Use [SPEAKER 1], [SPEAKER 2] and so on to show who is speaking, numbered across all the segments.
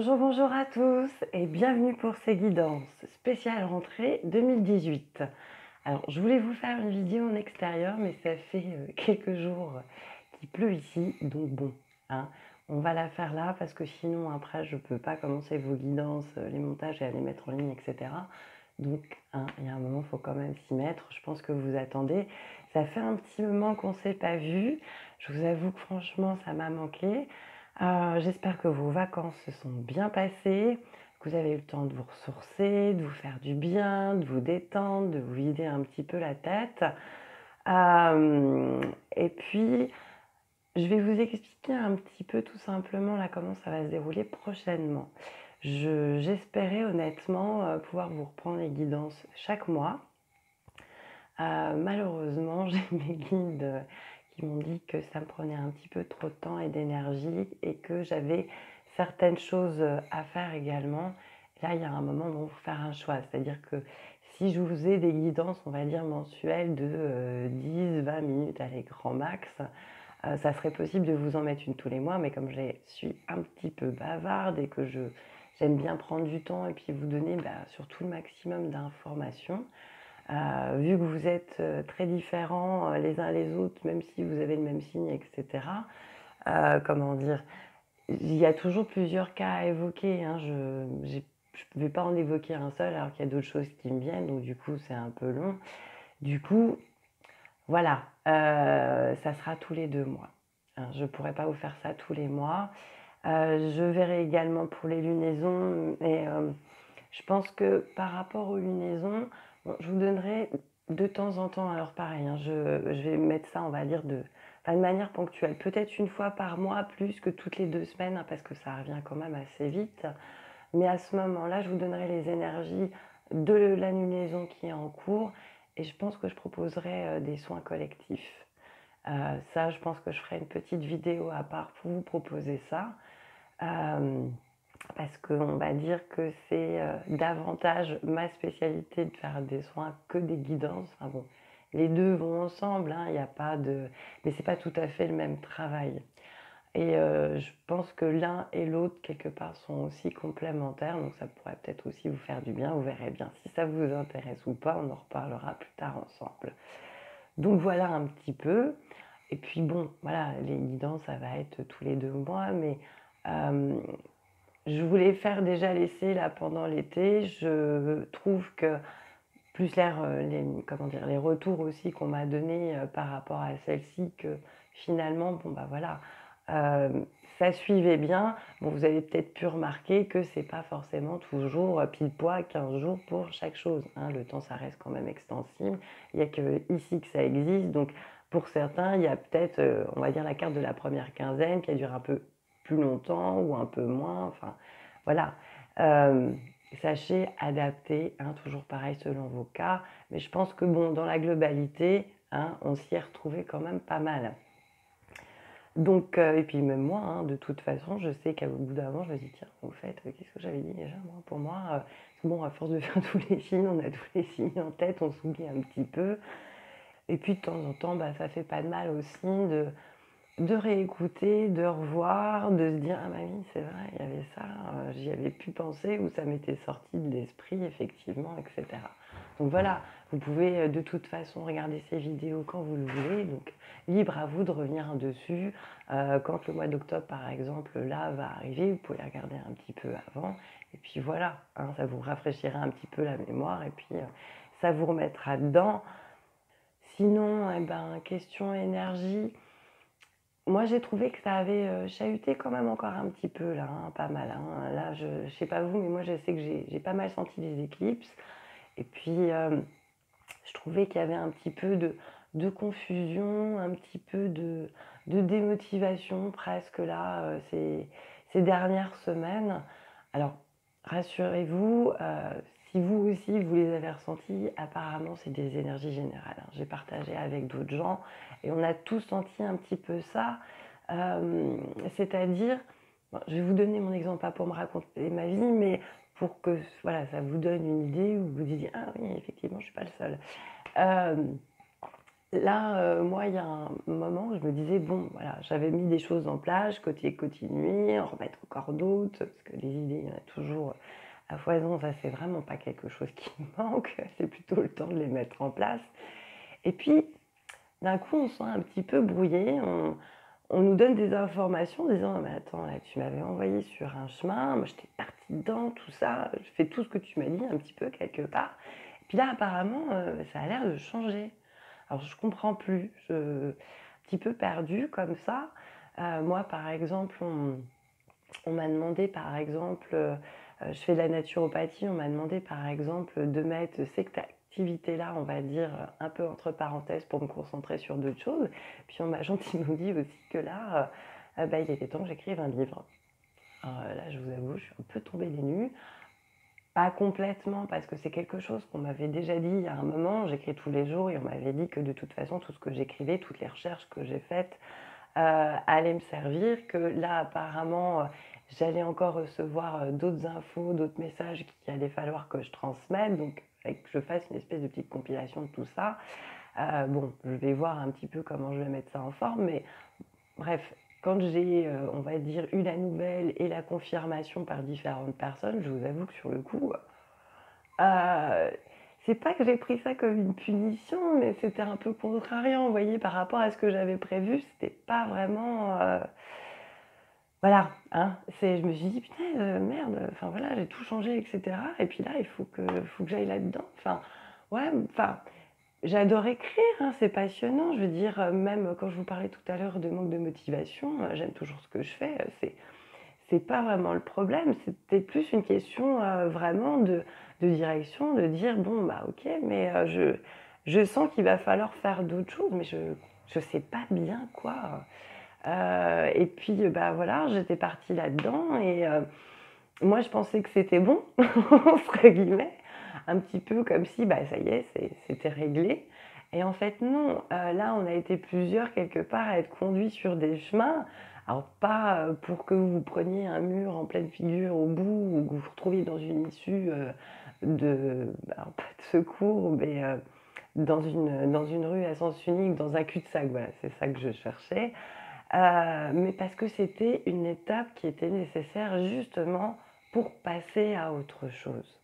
[SPEAKER 1] Bonjour, bonjour à tous et bienvenue pour ces guidances spéciales rentrée 2018. Alors, je voulais vous faire une vidéo en extérieur, mais ça fait quelques jours qu'il pleut ici, donc bon, hein, on va la faire là parce que sinon après je ne peux pas commencer vos guidances, les montages et à les mettre en ligne, etc. Donc, hein, il y a un moment, il faut quand même s'y mettre. Je pense que vous attendez. Ça fait un petit moment qu'on ne s'est pas vu. Je vous avoue que franchement, ça m'a manqué. J'espère que vos vacances se sont bien passées, que vous avez eu le temps de vous ressourcer, de vous faire du bien, de vous détendre, de vous vider un petit peu la tête. Et puis, je vais vous expliquer un petit peu tout simplement là comment ça va se dérouler prochainement. J'espérais honnêtement pouvoir vous reprendre les guidances chaque mois. Malheureusement, j'ai mes guides qui m'ont dit que ça me prenait un petit peu trop de temps et d'énergie et que j'avais certaines choses à faire également. Là, il y a un moment, bon, faut faire un choix. C'est-à-dire que si je vous ai des guidances, on va dire mensuelles de 10-20 minutes, allez, grand max, ça serait possible de vous en mettre une tous les mois, mais comme je suis un petit peu bavarde et que j'aime bien prendre du temps et puis vous donner surtout le maximum d'informations, vu que vous êtes très différents les uns les autres, même si vous avez le même signe, etc. Comment dire, il y a toujours plusieurs cas à évoquer, hein. Je ne vais pas en évoquer un seul alors qu'il y a d'autres choses qui me viennent, donc du coup c'est un peu long. Du coup, voilà, ça sera tous les 2 mois, hein. Je ne pourrai pas vous faire ça tous les mois. Je verrai également pour les lunaisons, et je pense que par rapport aux lunaisons, bon, je vous donnerai de temps en temps, alors pareil, hein, je vais mettre ça, on va dire, de manière ponctuelle, peut-être une fois par mois, plus que toutes les 2 semaines, hein, parce que ça revient quand même assez vite. Mais à ce moment-là, je vous donnerai les énergies de la lunaison qui est en cours, et je pense que je proposerai des soins collectifs. Ça, je pense que je ferai une petite vidéo à part pour vous proposer ça. Parce qu'on va dire que c'est davantage ma spécialité de faire des soins que des guidances. Enfin bon, les deux vont ensemble, hein, y a pas de... mais c'est pas tout à fait le même travail. Et je pense que l'un et l'autre, quelque part, sont aussi complémentaires, donc ça pourrait peut-être aussi vous faire du bien, vous verrez bien. Si ça vous intéresse ou pas, on en reparlera plus tard ensemble. Donc voilà un petit peu. Et puis bon, voilà, les guidances, ça va être tous les 2 mois, mais je voulais faire déjà l'essai là pendant l'été. Je trouve que plus les retours aussi qu'on m'a donnés par rapport à celle-ci, que finalement, bon bah voilà, ça suivait bien. Bon, vous avez peut-être pu remarquer que c'est pas forcément toujours pile poids 15 jours pour chaque chose, hein. Le temps, ça reste quand même extensible. Il n'y a que ici que ça existe. Donc pour certains, il y a peut-être, on va dire, la carte de la première quinzaine qui a duré un peu plus longtemps ou un peu moins. Enfin, voilà. Sachez adapter, hein, toujours pareil selon vos cas. Mais je pense que bon, dans la globalité, hein, on s'y est retrouvé quand même pas mal. Donc, et puis même moi, hein, de toute façon, je sais qu'au bout d'un moment, je me dis, tiens, au fait, qu'est-ce que j'avais dit déjà, moi, pour moi, bon, à force de faire tous les signes, on a tous les signes en tête, on s'oublie un petit peu. Et puis de temps en temps, ça fait pas de mal aussi de réécouter, de revoir, de se dire, ah mamie, c'est vrai, il y avait ça, j'y avais pu penser, ou ça m'était sorti de l'esprit, effectivement, etc. Donc voilà, vous pouvez de toute façon regarder ces vidéos quand vous le voulez, donc libre à vous de revenir dessus. Quand le mois d'octobre, par exemple, là, va arriver, vous pouvez les regarder un petit peu avant, et puis voilà, hein, ça vous rafraîchira un petit peu la mémoire, et puis ça vous remettra dedans. Sinon, question énergie, moi, j'ai trouvé que ça avait chahuté quand même encore un petit peu là, hein, pas mal, hein. Là, je ne sais pas vous, mais moi, je sais que j'ai pas mal senti les éclipses. Et puis, je trouvais qu'il y avait un petit peu de confusion, un petit peu de démotivation presque là, ces dernières semaines. Alors, rassurez-vous, si vous aussi vous les avez ressentis, apparemment c'est des énergies générales, hein. J'ai partagé avec d'autres gens et on a tous senti un petit peu ça. C'est-à-dire, bon, je vais vous donner mon exemple, pas pour me raconter ma vie, mais pour que voilà, ça vous donne une idée où vous disiez, ah oui, effectivement, je ne suis pas le seul. Là, moi, il y a un moment où je me disais: «Bon, voilà», j'avais mis des choses en place, continuer, en remettre encore d'autres, parce que les idées, il y en a toujours à foison, ça, c'est vraiment pas quelque chose qui me manque, c'est plutôt le temps de les mettre en place et puis, d'un coup, on se sent un petit peu brouillé, on nous donne des informations en disant: «Mais attends, là, tu m'avais envoyé sur un chemin, moi, j'étais partie dedans, tout ça, je fais tout ce que tu m'as dit un petit peu quelque part et puis là, apparemment, ça a l'air de changer». Alors je comprends plus, je un petit peu perdue comme ça. Moi, par exemple, on m'a demandé, par exemple, je fais de la naturopathie, on m'a demandé, par exemple, de mettre cette activité-là, on va dire, un peu entre parenthèses pour me concentrer sur d'autres choses. Puis on m'a gentiment dit aussi que là, bah, il était temps que j'écrive un livre. Alors, là, je vous avoue, je suis un peu tombée des nues. Pas complètement, parce que c'est quelque chose qu'on m'avait déjà dit il y a un moment. J'écris tous les jours et on m'avait dit que de toute façon, tout ce que j'écrivais, toutes les recherches que j'ai faites, allaient me servir. Que là, apparemment, j'allais encore recevoir, d'autres infos, d'autres messages qu'il allait falloir que je transmette. Donc, fallait que je fasse une espèce de petite compilation de tout ça. Bon, je vais voir un petit peu comment je vais mettre ça en forme, mais bref, quand j'ai, on va dire, eu la nouvelle et la confirmation par différentes personnes, je vous avoue que sur le coup, Heu, c'est pas que j'ai pris ça comme une punition, mais c'était un peu contrariant, vous voyez? Par rapport à ce que j'avais prévu, c'était pas vraiment, voilà, hein. Je me suis dit: «Putain, merde, enfin voilà, j'ai tout changé et cetera et puis là, il faut que j'aille là-dedans». Enfin, ouais, enfin, j'adore écrire, hein, c'est passionnant. Je veux dire, même quand je vous parlais tout à l'heure de manque de motivation, j'aime toujours ce que je fais, c'est pas vraiment le problème, c'était plus une question, vraiment de direction, de dire: «Bon, bah, OK, mais je sens qu'il va falloir faire d'autres choses, mais je sais pas bien quoi». Et puis, bah, voilà, j'étais partie là-dedans et moi, je pensais que c'était «bon» entre guillemets, un petit peu comme si, bah, ça y est, c'était réglé et en fait non, là, on a été plusieurs quelque part à être conduits sur des chemins. Alors pas, pour que vous preniez un mur en pleine figure au bout ou que vous vous retrouviez dans une issue, alors pas de secours, mais, dans une rue à sens unique, dans un cul-de-sac, voilà, c'est ça que je cherchais. Mais parce que c'était une étape qui était nécessaire justement pour passer à autre chose.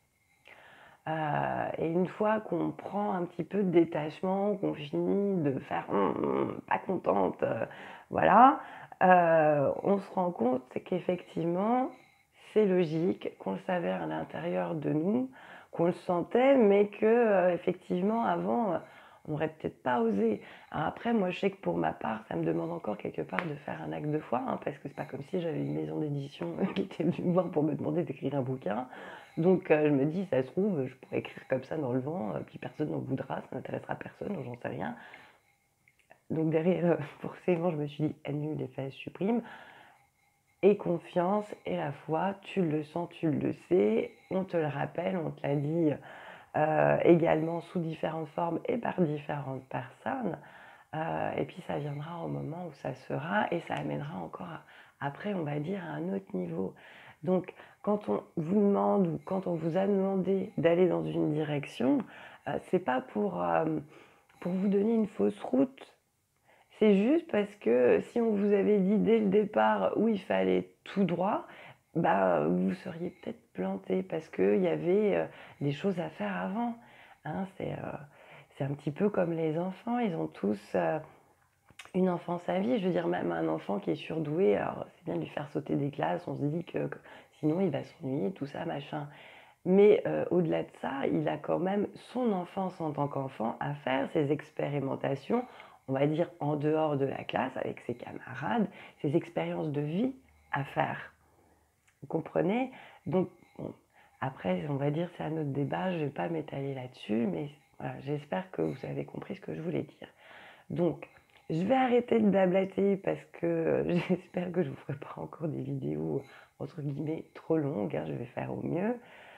[SPEAKER 1] Et une fois qu'on prend un petit peu de détachement, qu'on finit de faire: pas contente», voilà, on se rend compte qu'effectivement, c'est logique, qu'on le savait à l'intérieur de nous, qu'on le sentait, mais que, effectivement avant, on n'aurait peut-être pas osé. Alors après, moi, je sais que pour ma part, ça me demande encore quelque part de faire un acte de foi, hein, parce que c'est pas comme si j'avais une maison d'édition qui était venue me voir pour me demander d'écrire un bouquin. Donc je me dis: «Ça se trouve, je pourrais écrire comme ça dans le vent, puis personne n'en voudra, ça n'intéressera personne ou j'en sais rien». Donc derrière, forcément, je me suis dit: «Annule, efface, supprime» et confiance et la foi, tu le sens, tu le sais, on te le rappelle, on te l'a dit, également sous différentes formes et par différentes personnes, et puis ça viendra au moment où ça sera et ça amènera encore après, on va dire, à un autre niveau. Donc quand on vous demande ou quand on vous a demandé d'aller dans une direction, c'est pas pour vous donner une fausse route. C'est juste parce que si on vous avait dit dès le départ où il fallait tout droit, bah, vous seriez peut-être planté parce qu'il y avait, des choses à faire avant, hein. C'est un petit peu comme les enfants, ils ont tous, une enfance à vie. Je veux dire même un enfant qui est surdoué, alors c'est bien de lui faire sauter des classes, on se dit que sinon il va s'ennuyer, tout ça, machin. Mais, au-delà de ça, il a quand même son enfance en tant qu'enfant à faire, ses expérimentations, on va dire en dehors de la classe avec ses camarades, ses expériences de vie à faire. Vous comprenez? Donc bon, après on va dire c'est un autre débat, je ne vais pas m'étaler là-dessus, mais voilà, j'espère que vous avez compris ce que je voulais dire. Donc je vais arrêter de blablater parce que, j'espère que je ne vous ferai pas encore des vidéos entre guillemets «trop longues», hein, je vais faire au mieux.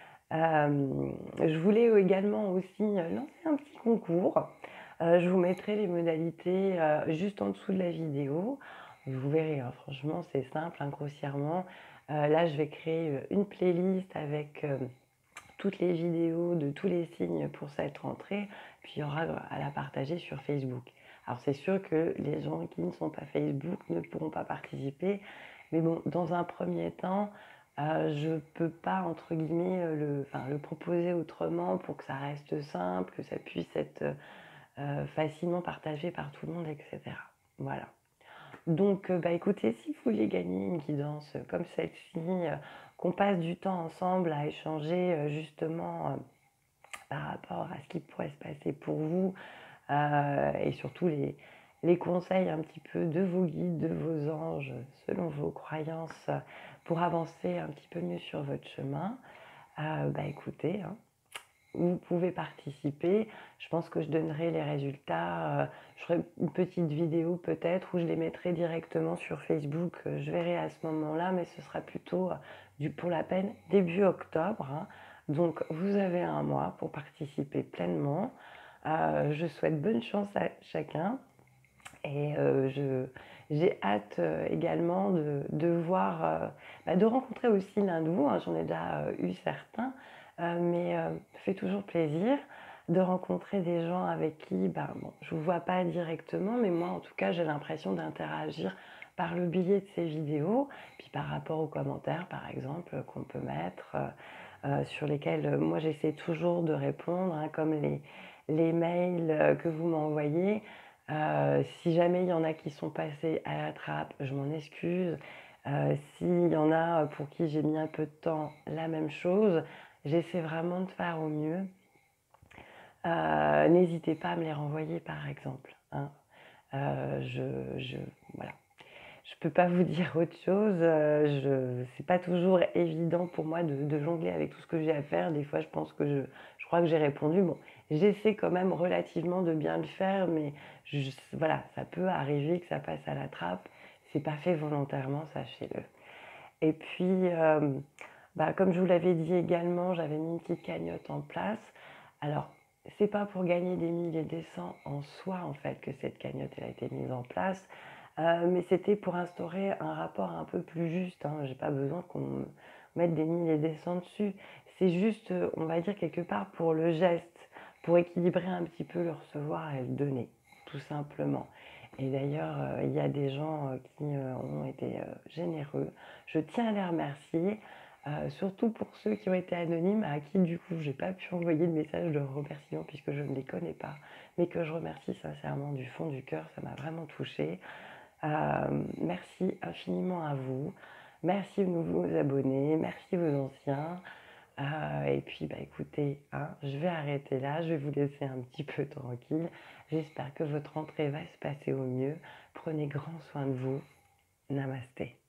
[SPEAKER 1] Je voulais également aussi, lancer un petit concours. Je vous mettrai les modalités, juste en dessous de la vidéo. Vous verrez, hein, franchement, c'est simple, hein, grossièrement. Là, je vais créer, une playlist avec, toutes les vidéos de tous les signes pour cette rentrée, puis il y aura à la partager sur Facebook. Alors c'est sûr que les gens qui ne sont pas Facebook ne pourront pas participer, mais bon, dans un premier temps, je peux pas entre guillemets, le proposer autrement pour que ça reste simple, que ça puisse être, facilement partagé par tout le monde et cetera. Voilà. Donc, bah, écoutez, si vous voulez gagner une guidance comme celle-ci, qu'on passe du temps ensemble à échanger, justement, par rapport à ce qui pourrait se passer pour vous, et surtout les conseils un petit peu de vos guides, de vos anges, selon vos croyances, pour avancer un petit peu mieux sur votre chemin, bah, écoutez, hein, vous pouvez participer. Je pense que je donnerai les résultats, je ferai une petite vidéo peut-être où je les mettrai directement sur Facebook, je verrai à ce moment-là, mais ce sera plutôt, pour la peine début octobre, hein. Donc vous avez un mois pour participer pleinement. Je souhaite bonne chance à chacun et j'ai hâte, également de voir, bah, de rencontrer aussi l'un de vous, hein. J'en ai déjà, eu certains, mais ça fait toujours plaisir de rencontrer des gens avec qui, bah, bon, je ne vous vois pas directement, mais moi, en tout cas, j'ai l'impression d'interagir par le biais de ces vidéos, puis par rapport aux commentaires, par exemple, qu'on peut mettre, sur lesquels, moi, j'essaie toujours de répondre, hein, comme les mails, que vous m'envoyez. Si jamais il y en a qui sont passés à la trappe, je m'en excuse. S'il y en a pour qui j'ai mis un peu de temps, la même chose. J'essaie vraiment de faire au mieux. N'hésitez pas à me les renvoyer par exemple, hein. Voilà. Je peux pas vous dire autre chose, c'est pas toujours évident pour moi de jongler avec tout ce que j'ai à faire. Des fois, je pense que je crois que j'ai répondu. Bon, j'essaie quand même relativement de bien le faire, mais voilà, ça peut arriver que ça passe à la trappe. C'est pas fait volontairement, sachez-le. Et puis, bah, comme je vous l'avais dit également, j'avais mis une petite cagnotte en place. Alors, c'est pas pour gagner des 1000 et des cents en soi, en fait, que cette cagnotte elle a été mise en place, mais c'était pour instaurer un rapport un peu plus juste, hein. J'ai pas besoin qu'on me mette des 1000 et des cents dessus. C'est juste, on va dire quelque part pour le geste, pour équilibrer un petit peu le recevoir et le donner, tout simplement. Et d'ailleurs, il y a des gens, qui, ont été, généreux. Je tiens à les remercier, surtout pour ceux qui ont été anonymes, à qui du coup j'ai pas pu envoyer de message de remerciement puisque je ne les connais pas, mais que je remercie sincèrement du fond du cœur, ça m'a vraiment touchée. Merci infiniment à vous. Merci aux nouveaux abonnés, merci aux anciens. Et puis, bah, écoutez, hein, je vais arrêter là, je vais vous laisser un petit peu tranquille. J'espère que votre rentrée va se passer au mieux. Prenez grand soin de vous. Namasté.